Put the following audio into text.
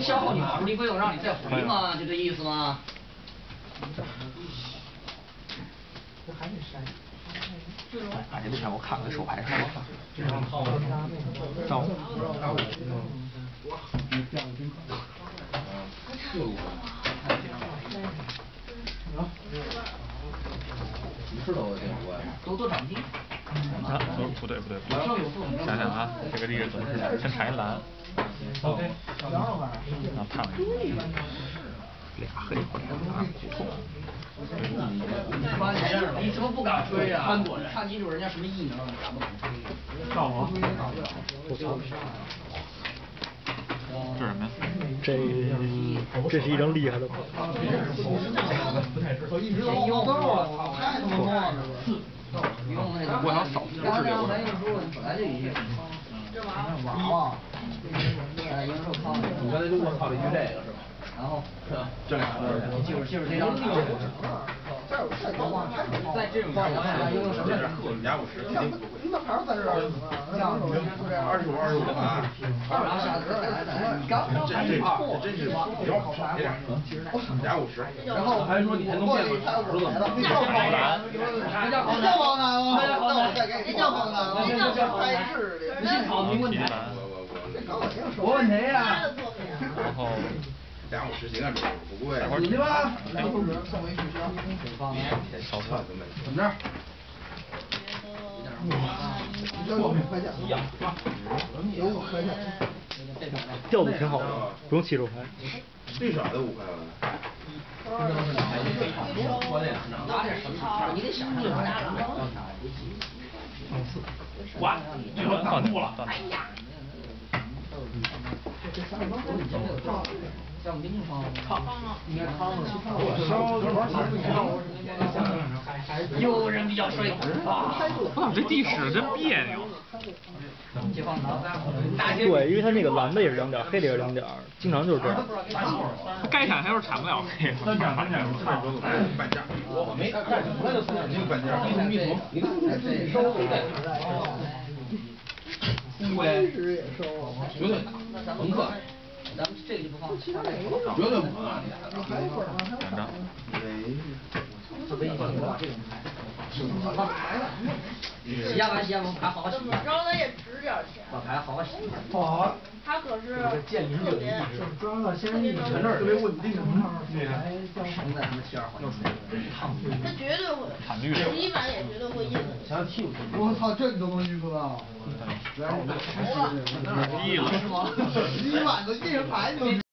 消耗你跑出力费用，让你再回嘛，就这意思吗？ 这还得筛。 哎，你看我看看手牌是吧？照。 多长进。 啊，不对。想想啊，这个例子怎么是先查一蓝。OK。啊，胖一个。俩黑回来了，普通。 你怎么不敢吹啊？看清楚人家什么异能，敢不敢吹？ 上王。这是什么呀？ 这是一张厉害的牌。 我一直都忘道了，太他妈乱了。 我想扫不是流的。 本来就已经娃娃，英寿靠你刚才就我靠了一句这个是吧？然后这俩就是这张卡。在这种情况下，因为什么？ 你那牌在这儿，这样 25啊。 然后下次再你刚这真是250。 然后还说你还能变个那叫好难，那叫好难吗？那我再给你叫好难吗？那叫拍制的。 不信考没问题。 我问谁呀？ 然后。 250行啊，不贵。 你去吧，送回学校。 烧菜都没。 怎么着？你交5块钱，有5块钱。 调度挺好的，不用起手牌。 最少的5块吧。 拿点什么？你得想象拿点什么？ 哇，这个放住了。 哎呀！像我们给你放应该放了。有人比较帅啊！ 我怎么这地使真别扭？ 对，因为它那个蓝的也是2点，黑的也是2点，经常就是这样。 该铲还是铲不了黑的。 半价。我没看那就送你个半价。你看这收 30也收， 绝对甭客气。 咱们这个就不放， 绝对不可能。 你还有本吗？ 2张。 洗下吧，牌好好洗。 怎么着咱也值点钱。 把牌好好洗。 好。 他可是建林者的意志，抓到先生全这儿特别稳定。 生在他们7-2环他绝对会，11晚也绝对会印的。 我操，这你都能预测到？ 低了。 11晚都印牌你都。